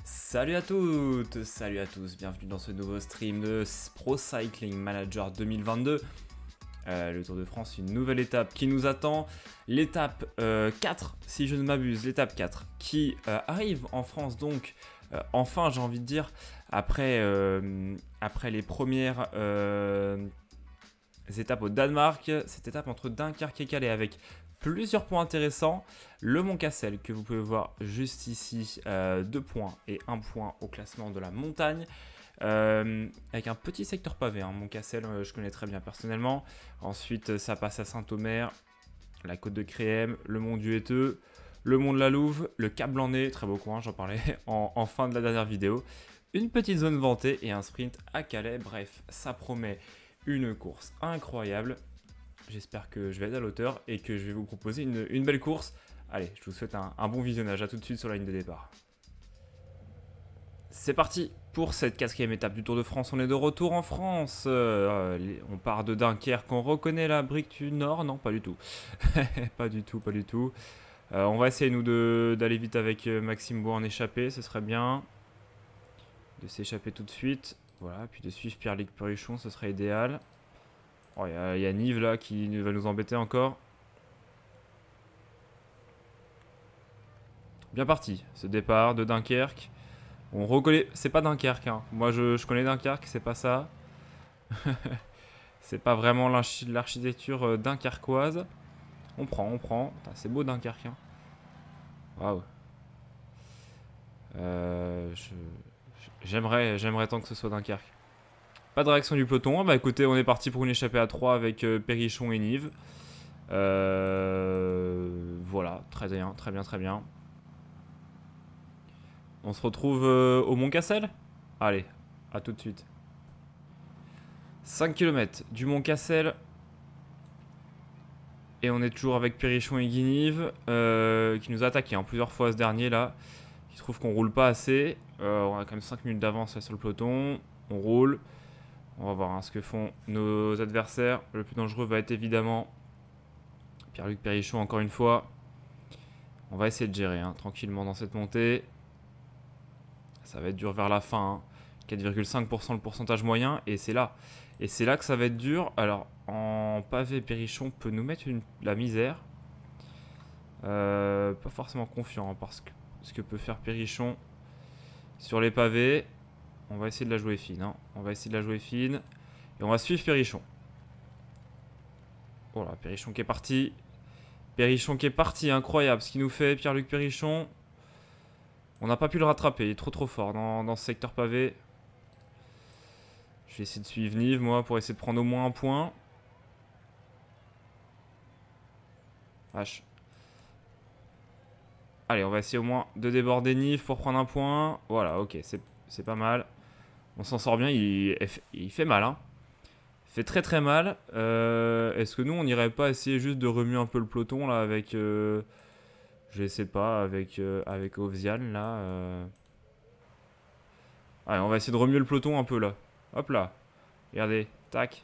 Salut à toutes, salut à tous, bienvenue dans ce nouveau stream de Pro Cycling Manager 2022. Le Tour de France, une nouvelle étape qui nous attend. L'étape 4, si je ne m'abuse, l'étape 4 qui arrive en France donc, enfin j'ai envie de dire, après les premières étapes au Danemark, cette étape entre Dunkerque et Calais avec plusieurs points intéressants. Le Mont Cassel que vous pouvez voir juste ici, 2 points et 1 point au classement de la montagne. Avec un petit secteur pavé, hein. Mont Cassel, je connais très bien personnellement. Ensuite, ça passe à Saint-Omer, la côte de Créem, le Mont du Héteux, le Mont de la Louve, le Cap Blanc-Nez, très beau coin, j'en parlais en fin de la dernière vidéo. Une petite zone ventée et un sprint à Calais. Bref, ça promet une course incroyable. J'espère que je vais être à l'auteur et que je vais vous proposer une belle course. Allez, je vous souhaite un bon visionnage. À tout de suite sur la ligne de départ. C'est parti pour cette 4e étape du Tour de France. On est de retour en France. On part de Dunkerque. On reconnaît la brique du Nord? Non, pas du tout. Pas du tout, pas du tout. On va essayer, nous, d'aller vite avec Maxime Bois en échappée. Ce serait bien. De s'échapper tout de suite. Voilà, puis de suivre Pierre-Luc Purichon, ce serait idéal. Oh, y a Nive là qui va nous embêter encore. Bien parti, ce départ de Dunkerque. On reconnaît, c'est pas Dunkerque, hein. Moi je connais Dunkerque, c'est pas ça. C'est pas vraiment l'architecture dunkerquoise. On prend. C'est beau Dunkerque, hein. Waouh. J'aimerais tant que ce soit Dunkerque. Pas de réaction du peloton. Bah écoutez, on est parti pour une échappée à 3 avec Périchon et Nive. Voilà, très bien. On se retrouve au Mont Cassel. Allez, à tout de suite. 5 km du Mont Cassel. Et on est toujours avec Périchon et Guinive qui nous a attaqué plusieurs fois ce dernier là. Qui trouve qu'on roule pas assez. On a quand même 5 minutes d'avance sur le peloton. On roule. On va voir ce que font nos adversaires. Le plus dangereux va être évidemment Pierre-Luc Périchon encore une fois. On va essayer de gérer tranquillement dans cette montée. Ça va être dur vers la fin. 4,5% le pourcentage moyen. Et c'est là. Que ça va être dur. Alors, en pavé, Périchon peut nous mettre la misère. Pas forcément confiant parce que ce que peut faire Périchon sur les pavés. On va essayer de la jouer fine. Et on va suivre Périchon. Voilà, Périchon qui est parti. Incroyable ce qu'il nous fait, Pierre-Luc Périchon. On n'a pas pu le rattraper. Il est trop fort dans ce secteur pavé. Je vais essayer de suivre Nive, moi, pour essayer de prendre au moins un point. H. Allez, on va essayer au moins de déborder Nive pour prendre un point. Voilà, ok, c'est pas mal. On s'en sort bien, il fait mal, hein. Il fait très mal. Est-ce que nous, on n'irait pas essayer juste de remuer un peu le peloton, là, avec... je sais pas, avec Ovzian, là. Allez, on va essayer de remuer le peloton un peu, là. Hop là. Regardez, tac.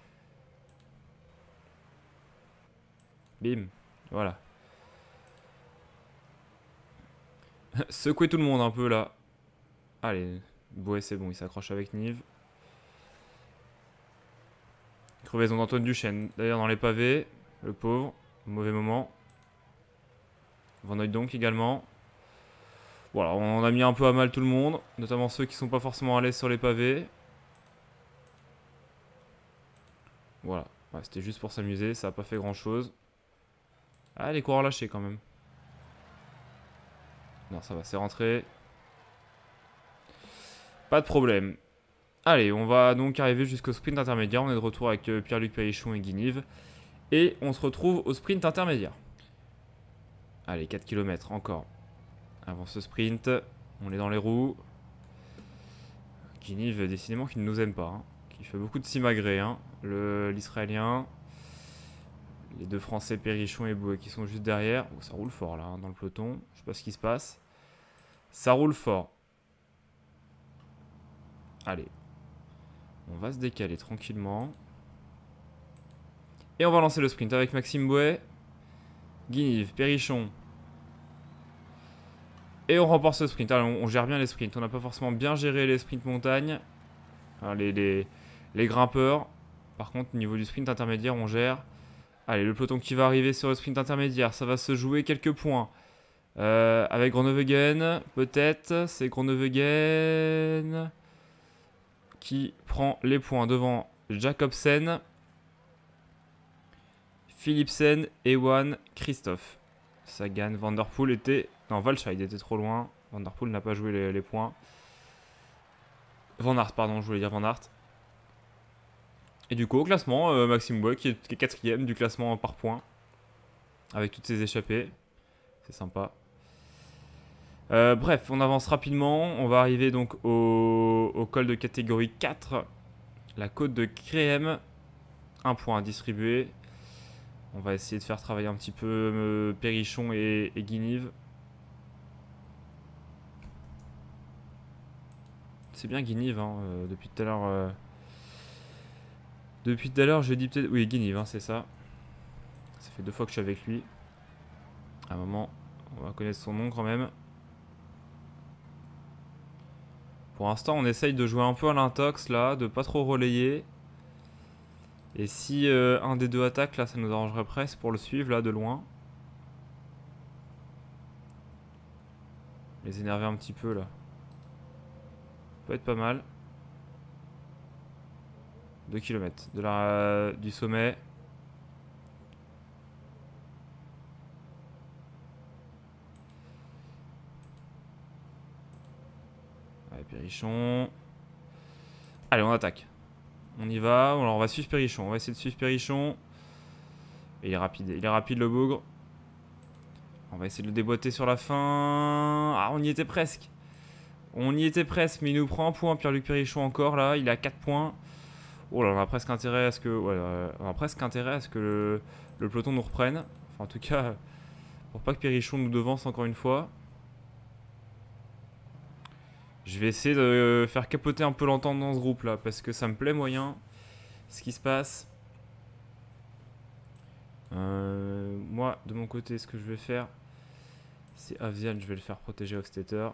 Bim, voilà. Secouer tout le monde un peu, là. Allez, Bouet, c'est bon, il s'accroche avec Nive. Crevaison d'Antoine Duchesne, d'ailleurs dans les pavés. Le pauvre, mauvais moment. Van Hooijdonk également. Voilà, on a mis un peu à mal tout le monde, notamment ceux qui sont pas forcément à l'aise sur les pavés. Voilà, ouais, c'était juste pour s'amuser, ça a pas fait grand chose. Ah, les coureurs lâchés quand même. Non, ça va, c'est rentré. Pas de problème. Allez, on va donc arriver jusqu'au sprint intermédiaire. On est de retour avec Pierre-Luc Périchon et Guinive. Et on se retrouve au sprint intermédiaire. Allez, 4 km encore. Avant ce sprint, on est dans les roues. Guinive, décidément, qui ne nous aime pas. Qui fait beaucoup de simagrées. L'Israélien. Les deux Français, Périchon et Bouet, qui sont juste derrière. Oh, ça roule fort là, dans le peloton. Je sais pas ce qui se passe. Ça roule fort. Allez. On va se décaler tranquillement. Et on va lancer le sprint avec Maxime Bouet. Guinive, Périchon. Et on remporte ce sprint. Alors, on gère bien les sprints. On n'a pas forcément bien géré les sprints montagne. Alors, les grimpeurs. Par contre, au niveau du sprint intermédiaire, on gère. Allez, le peloton qui va arriver sur le sprint intermédiaire, ça va se jouer quelques points. Avec Groenewegen, peut-être. C'est Groenewegen qui prend les points devant Jacobsen, Philipsen, Ewan, Christophe. Sagan, Van Der Poel était... Non, Walscheid était trop loin. Van Der Poel n'a pas joué les points. Van Aert, pardon, je voulais dire Van Aert. Et du coup, au classement, Maxime Bouet qui est 4ème du classement par points. Avec toutes ses échappées. C'est sympa. Bref, on avance rapidement. On va arriver donc au col de catégorie 4. La côte de Créem. Un point à distribuer. On va essayer de faire travailler un petit peu Perrichon et Guinive. C'est bien Guinive, hein, depuis tout à l'heure. Depuis tout à l'heure, je dis peut-être... Oui, Guinive, hein, c'est ça. Ça fait 2 fois que je suis avec lui. À un moment, on va connaître son nom quand même. Pour l'instant, on essaye de jouer un peu à l'intox, là, de pas trop relayer. Et si un des deux attaque, là, ça nous arrangerait presque pour le suivre, là, de loin. Les énerver un petit peu, là. Peut être pas mal. 2 km du sommet. Allez, Perrichon. Allez, on attaque. On y va. Alors, on va suivre Perrichon. On va essayer de suivre Perrichon. Et il est rapide. Il est rapide, le bougre. On va essayer de le déboîter sur la fin. Ah, on y était presque. On y était presque, mais il nous prend un point. Pierre-Luc Perrichon encore, là. Il est à 4 points. Oh là, on a presque intérêt à ce que... Ouais, on a presque intérêt à ce que le peloton nous reprenne. Enfin, en tout cas, pour pas que Perrichon nous devance encore une fois. Je vais essayer de faire capoter un peu l'entente dans ce groupe là, parce que ça me plaît moyen ce qui se passe. Moi, de mon côté, ce que je vais faire, c'est Avian, je vais le faire protéger Hofstetter.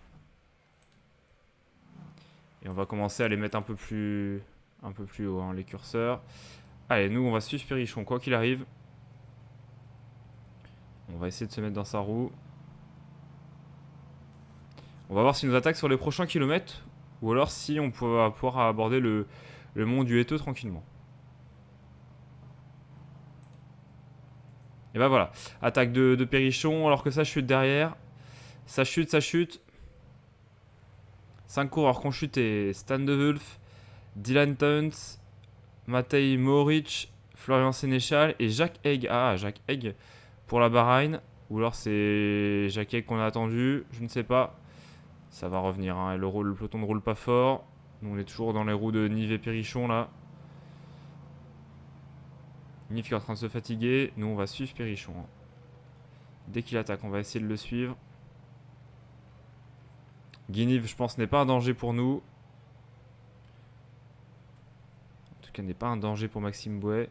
Et on va commencer à les mettre un peu plus haut, hein, les curseurs. Allez, nous, on va suivre Perrichon, quoi qu'il arrive. On va essayer de se mettre dans sa roue. On va voir s'il nous attaque sur les prochains kilomètres. Ou alors si on va pouvoir aborder le mont du Haiteux tranquillement. Et bah voilà. Attaque de Perrichon alors que ça chute derrière. Ça chute, ça chute. 5 coureurs qui ont chuté. Stan de Wulf, Dylan Teuns, Matej Mohoric, Florian Sénéchal et Jacques Egg. Ah, Jacques Egg pour la Bahreïn. Ou alors c'est Jacques Egg qu'on a attendu. Je ne sais pas. Ça va revenir, hein. Le peloton ne roule pas fort. Nous, on est toujours dans les roues de Nive et Perrichon, là. Nive qui est en train de se fatiguer. Nous, on va suivre Perrichon, hein. Dès qu'il attaque, on va essayer de le suivre. Guinive, je pense, n'est pas un danger pour nous. En tout cas, n'est pas un danger pour Maxime Bouet.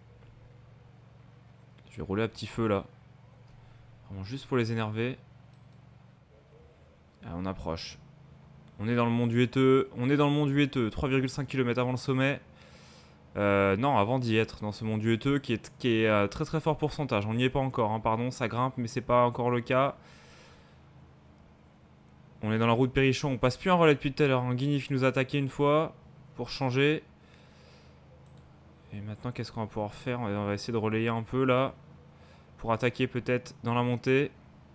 Je vais rouler à petit feu, là. Vraiment juste pour les énerver. Ah, on approche. On est dans le mont du Haiteux. On est dans le mont du Haiteux. 3,5 km avant le sommet. Non, avant d'y être dans ce mont du Haiteux qui est à très très fort pourcentage. On n'y est pas encore, hein, pardon, ça grimpe, mais c'est pas encore le cas. On est dans la route Perrichon. On passe plus un relais depuis tout à l'heure. Un Guinif nous a attaqué une fois pour changer. Et maintenant, qu'est-ce qu'on va pouvoir faire? On va essayer de relayer un peu là pour attaquer peut-être dans la montée.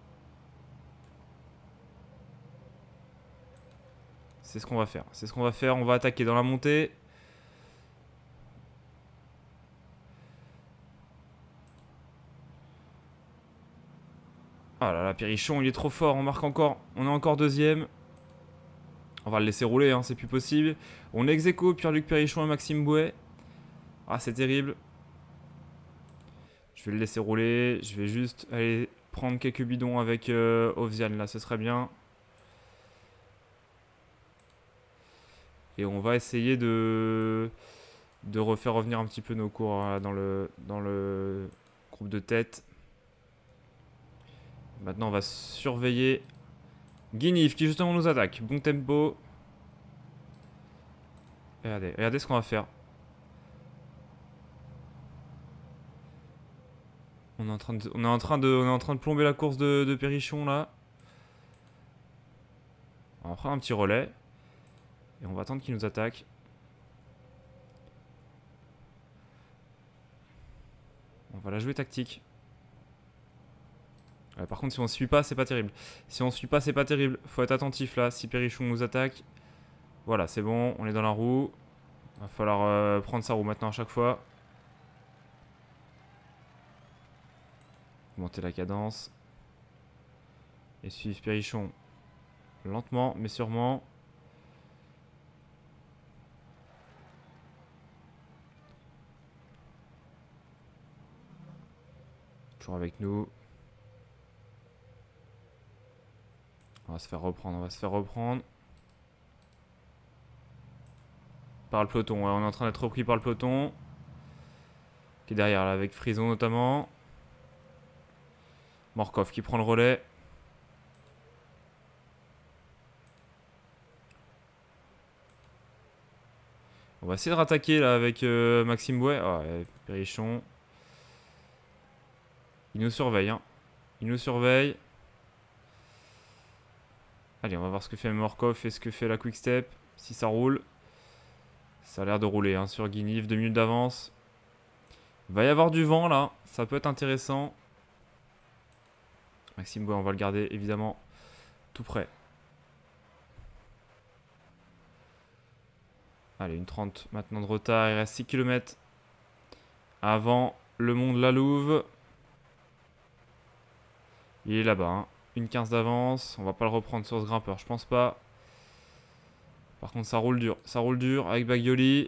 C'est ce qu'on va faire. C'est ce qu'on va faire. On va attaquer dans la montée. Ah là là, Perrichon, il est trop fort. On marque encore. On est encore deuxième. On va le laisser rouler, hein, c'est plus possible. On est ex-aequo, Pierre-Luc Perrichon et Maxime Bouet. Ah, c'est terrible. Je vais le laisser rouler. Je vais juste aller prendre quelques bidons avec Ovzian, là, ce serait bien. Et on va essayer de refaire revenir un petit peu nos cours dans le groupe de tête. Maintenant, on va surveiller Guinif qui justement nous attaque. Bon tempo. Regardez ce qu'on va faire. On est en train de plomber la course de Perrichon là. On va prendre un petit relais. Et on va attendre qu'il nous attaque. On va la jouer tactique. Par contre, si on ne suit pas, c'est pas terrible. Si on ne suit pas, c'est pas terrible. Faut être attentif là. Si Perrichon nous attaque. Voilà, c'est bon. On est dans la roue. Va falloir prendre sa roue maintenant à chaque fois. Monter la cadence. Et suivre Perrichon. Lentement, mais sûrement. Toujours avec nous. On va se faire reprendre, Par le peloton, ouais, on est en train d'être repris par le peloton. Qui est derrière là, avec Frison notamment. Morkov qui prend le relais. On va essayer de rattaquer là avec Maxime Bouet. Ah, ouais, Perrichon. Il nous surveille, hein. Il nous surveille. Allez, on va voir ce que fait Morkov et ce que fait la Quick Step. Si ça roule. Ça a l'air de rouler hein, sur Guinif. 2 minutes d'avance. Il va y avoir du vent là. Ça peut être intéressant. Maxime Bouet, on va le garder évidemment tout près. Allez, une 30 maintenant de retard. Il reste 6 km avant le mont de la Louve. Il est là-bas. Hein. Une 15 d'avance. On va pas le reprendre sur ce grimpeur, je pense pas. Par contre, ça roule dur. Ça roule dur avec Baglioli.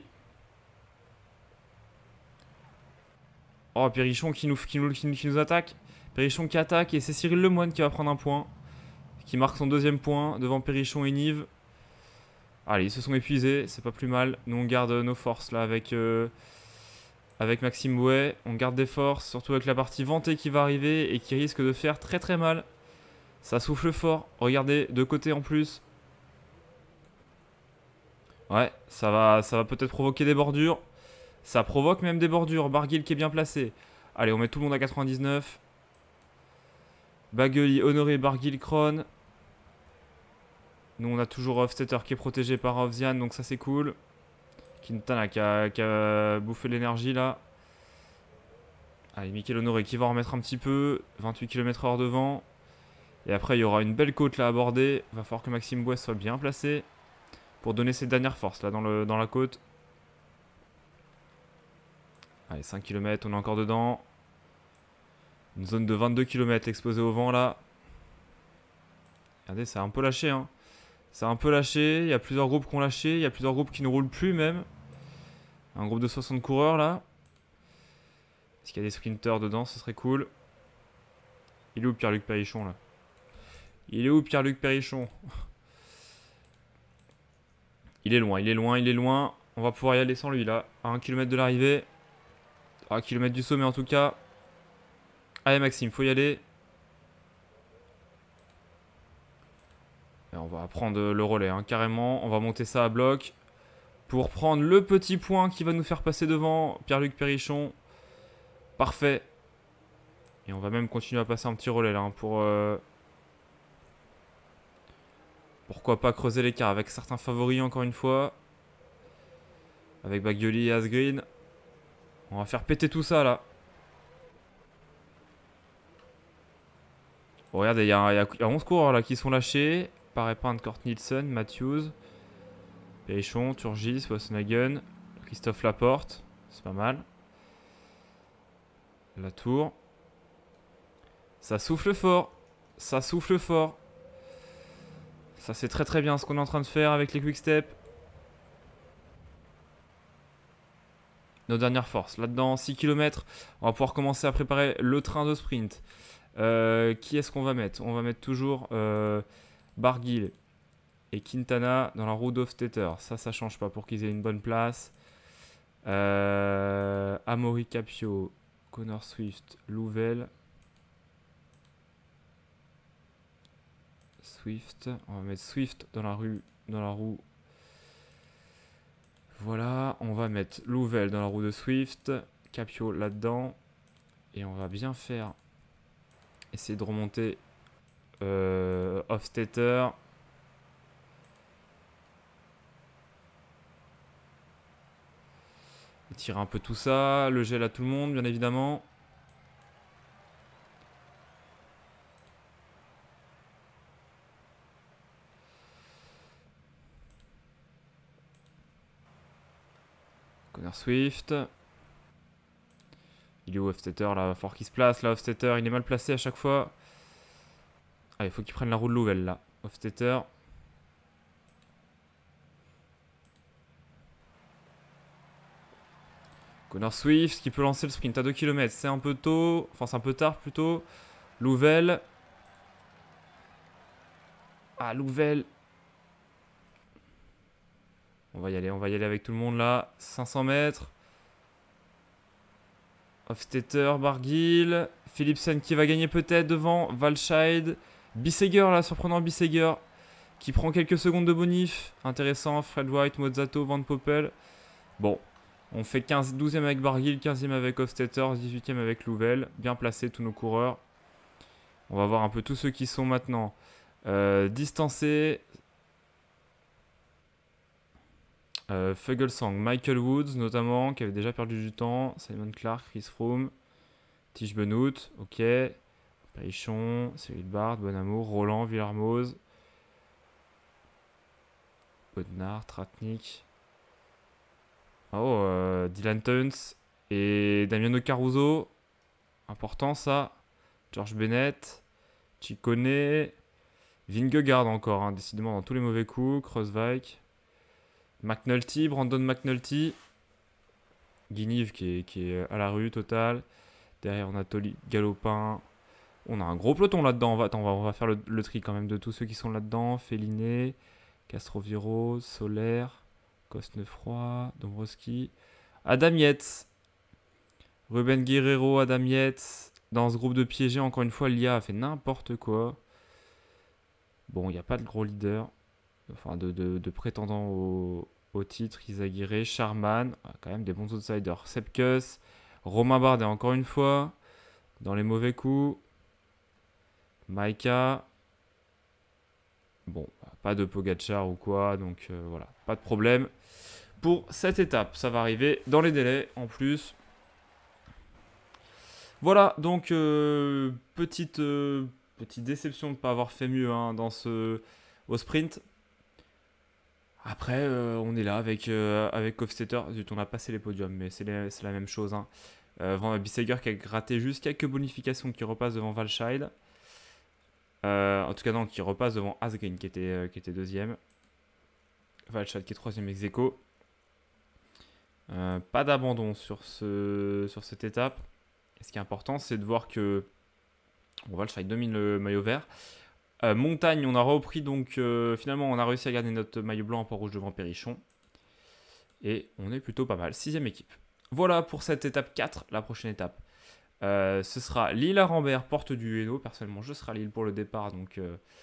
Oh, Perrichon qui nous attaque. Perrichon qui attaque et c'est Cyril Lemoine qui va prendre un point. Qui marque son deuxième point devant Perrichon et Nive. Allez, ils se sont épuisés. C'est pas plus mal. Nous, on garde nos forces là avec Maxime Bouet. On garde des forces, surtout avec la partie ventée qui va arriver et qui risque de faire très très mal. Ça souffle fort. Regardez, de côté en plus. Ouais, ça va peut-être provoquer des bordures. Ça provoque même des bordures. Barguil qui est bien placé. Allez, on met tout le monde à 99. Baglioli, Honoré, Barguil, Krohn. Nous, on a toujours Hofstetter qui est protégé par Hofzian, donc ça c'est cool. Quintana qui a bouffé l'énergie là. Allez, Mikel Honoré qui va en remettre un petit peu. 28 km/h devant. Et après, il y aura une belle côte là à aborder. Il va falloir que Maxime Bouet soit bien placé pour donner ses dernières forces là dans la côte. Allez, 5 km, on est encore dedans. Une zone de 22 km exposée au vent là. Regardez, c'est un peu lâché. Hein. C'est un peu lâché. Il y a plusieurs groupes qui ont lâché. Il y a plusieurs groupes qui ne roulent plus même. Un groupe de 60 coureurs là. Est-ce qu'il y a des sprinters dedans? Ce serait cool. Il est où Pierre-Luc Perrichon là? Il est où Pierre-Luc Perrichon? Il est loin, il est loin, il est loin. On va pouvoir y aller sans lui là. À 1 km de l'arrivée. À 1 km du sommet en tout cas. Allez Maxime, faut y aller. Et on va prendre le relais hein, carrément. On va monter ça à bloc. Pour prendre le petit point qui va nous faire passer devant Pierre-Luc Perrichon. Parfait. Et on va même continuer à passer un petit relais là. Hein, pourquoi pas creuser l'écart avec certains favoris encore une fois. Avec Baglioli et Asgreen. On va faire péter tout ça là. Oh, regardez, il y a 11 coureurs là qui sont lâchés. Parepin, Kort Nielsen, Matthews, Perrichon, Turgis, Wassenhagen, Christophe Laporte. C'est pas mal. La tour. Ça souffle fort. Ça souffle fort. Ça c'est très très bien ce qu'on est en train de faire avec les quick step. Nos dernières forces. Là-dedans, 6 km. On va pouvoir commencer à préparer le train de sprint. Qui est-ce qu'on va mettre? On va mettre toujours Barguil et Quintana dans la roue d'Hofstetter. Ça change pas pour qu'ils aient une bonne place. Amaury Capio, Connor Swift, Louvel. Swift. On va mettre Swift dans la roue. Voilà, on va mettre Louvel dans la roue de Swift. Capio là-dedans. Et on va bien faire... Essayer de remonter Hofstetter. Tirer un peu tout ça. Le gel à tout le monde, bien évidemment. Connor Swift. Il est où Hofstetter là? Il va falloir qu'il se place là. Hofstetter, il est mal placé à chaque fois. Ah, il faut qu'il prenne la roue de Louvel là. Hofstetter. Connor Swift qui peut lancer le sprint à 2 km. C'est un peu tôt. Enfin, c'est un peu tard plutôt. Louvel. Ah, Louvel. On va y aller avec tout le monde là. 500 mètres. Hofstetter, Barguil. Philipsen qui va gagner peut-être devant. Walscheid. Bissegger là, surprenant Bissegger. Qui prend quelques secondes de bonif. Intéressant. Fred White, Mozzato, Van Poppel. Bon. On fait 12e avec Barguil, 15e avec Hofstetter, 18e avec Louvel. Bien placés tous nos coureurs. On va voir un peu tous ceux qui sont maintenant distancés. Fuglsang, Michael Woods notamment, qui avait déjà perdu du temps. Simon Clark, Chris Froome. Tige Benoît, ok. Périchon, Cyril Bard, Bonamour, Roland, Villarmoz. Bodnar, Tratnik. Oh, Dylan Teuns et Damiano Caruso. Important ça. George Bennett. Ciccone. Vingegaard encore, hein, décidément dans tous les mauvais coups. Kreuzweig. McNulty, Brandon McNulty. Guinive qui est à la rue totale. Derrière on a Toli, Galopin. On a un gros peloton là-dedans. On va faire le tri quand même de tous ceux qui sont là-dedans. Féliné, Castroviro, Solaire. Cosnefroy, Dombrowski, Adam Yates, Ruben Guerrero, Adam Yates. Dans ce groupe de piégés, encore une fois, l'IA a fait n'importe quoi. Bon, il n'y a pas de gros leader, enfin de prétendants au titre. Izagirre, Charman, quand même des bons outsiders. Sepkus, Romain Bardet, encore une fois, dans les mauvais coups. Maïka. Bon, pas de Pogacar ou quoi, donc voilà, pas de problème. Pour cette étape, ça va arriver dans les délais en plus. Voilà, donc petite déception de ne pas avoir fait mieux hein, au sprint. Après, on est là avec Hofstetter. Zut, on a passé les podiums, mais c'est la même chose. Hein. Bissegger qui a gratté juste quelques bonifications qui repasse devant Walscheid. En tout cas, non, qui repasse devant Asgreen qui était deuxième. Walscheid qui est troisième ex aequo. Pas d'abandon sur cette étape. Et ce qui est important, c'est de voir que Walscheid domine le maillot vert. Montagne, on a repris donc finalement on a réussi à garder notre maillot blanc en port rouge devant Périchon. Et on est plutôt pas mal. 6e équipe. Voilà pour cette étape 4. La prochaine étape, ce sera Lille-Arambert, porte du Hainaut. Personnellement, je serai à Lille pour le départ. Donc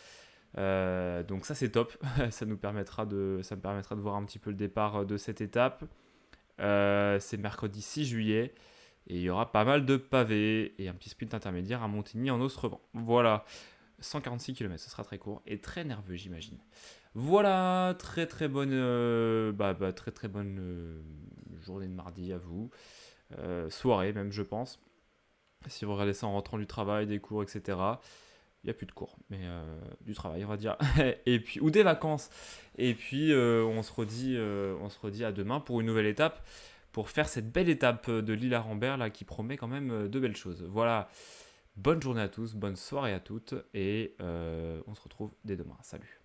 ça c'est top. Ça me permettra de voir un petit peu le départ de cette étape. C'est mercredi 6 juillet. Et il y aura pas mal de pavés et un petit sprint intermédiaire à Montigny en Osrevent. Voilà, 146 km, ce sera très court et très nerveux j'imagine. Voilà, très bonne, très bonne journée de mardi à vous. Soirée même je pense. Si vous regardez ça en rentrant du travail, des cours, etc. Il n'y a plus de cours, mais du travail on va dire. Et puis, ou des vacances. Et puis on se redit à demain pour une nouvelle étape. Pour faire cette belle étape de Lille-Arambert là qui promet quand même de belles choses. Voilà, bonne journée à tous, bonne soirée à toutes et on se retrouve dès demain. Salut.